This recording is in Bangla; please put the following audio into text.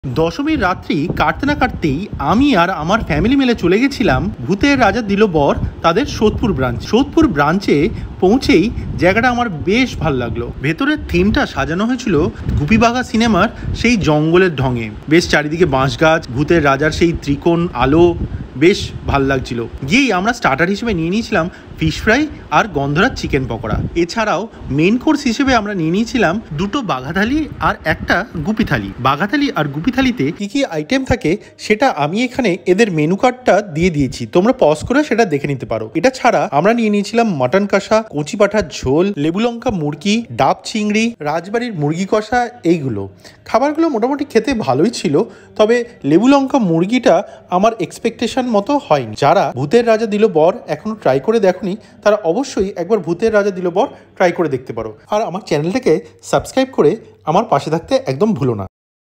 দশমীর রাত্রি কাটতে না কাটতেই আমি আর আমার ফ্যামিলি মিলে চলে গেছিলাম ভূতের রাজা দিল বর তাদের সোদপুর ব্রাঞ্চে পৌঁছেই জায়গাটা আমার বেশ ভালো লাগলো। ভেতরের থিমটা সাজানো হয়েছিল গুপিবাঘা সিনেমার সেই জঙ্গলের ঢঙে। বেশ চারিদিকে বাঁশ গাছ, ভূতের রাজার সেই ত্রিকোণ আলো, বেশ ভাল লাগছিল। গিয়েই আমরা স্টার্টার হিসেবে নিয়ে নিয়েছিলাম ফিশ ফ্রাই আর গন্ধরাজ চিকেন পকোড়া। এছাড়াও মেন কোর্স হিসেবে আমরা নিয়ে নিয়েছিলাম দুটো বাঘা থালি আর একটা গুপি থালি। বাঘা থালি আর গুপি থালিতে কি কি আইটেম থাকে সেটা আমি এখানে এদের মেনু কার্ডটা দিয়ে দিয়েছি, তোমরা পজ করে সেটা দেখে নিতে পারো। এটা ছাড়া আমরা নিয়ে নিয়েছিলাম মাটন কষা, কচি পাঠার ঝোল, লেবু লঙ্কা মুরগি, ডাব চিংড়ি, রাজবাড়ির মুরগি কষা। এইগুলো খাবারগুলো মোটামুটি খেতে ভালোই ছিল, তবে লেবু লঙ্কা মুরগিটা আমার এক্সপেকটেশন মতো হয়নি। যারা ভূতের রাজা দিল বর এখনো ট্রাই করে দেখোনি তারা অবশ্যই একবার ভূতের রাজা দিল বর ট্রাই করে দেখতে পারো। আর আমার চ্যানেলটাকে সাবস্ক্রাইব করে আমার পাশে থাকতে একদম ভুলো না।